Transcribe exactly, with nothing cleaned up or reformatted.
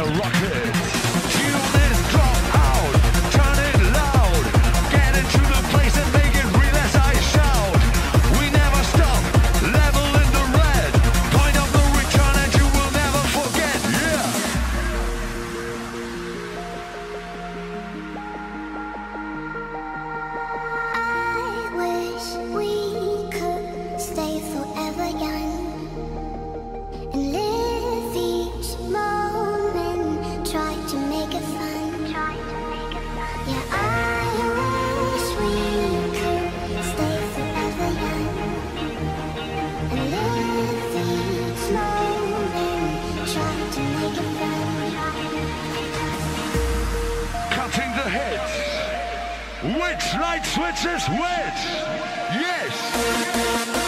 rocket. Tune this drop out, turn it loud, get into the place and make it real as I shout. We never stop, level in the red, point of the return and you will never forget. Yeah. I wish we could stay forever young and live each moment, try to make it fun. Yeah, I wish we could stay forever young and live each moment, try to make it fun. Cutting the heads. Which light switch is which? Yes.